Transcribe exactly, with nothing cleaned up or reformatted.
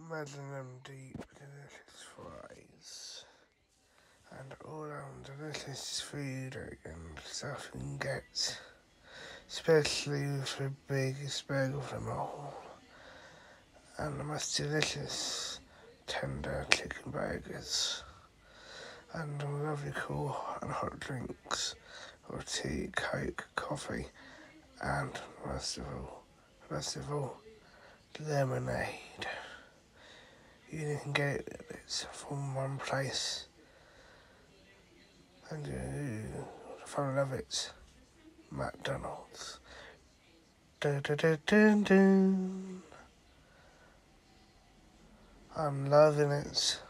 Imagine them deep, delicious fries. And all around delicious food and stuff you can get. Especially with the biggest burger of them all. And the most delicious, tender chicken burgers. And lovely cool and hot drinks. Or tea, coke, coffee. And most of all, most of all, lemonade. You can get it from one place, and you I love it. McDonald's. Dun, dun, dun, dun, dun. I'm loving it.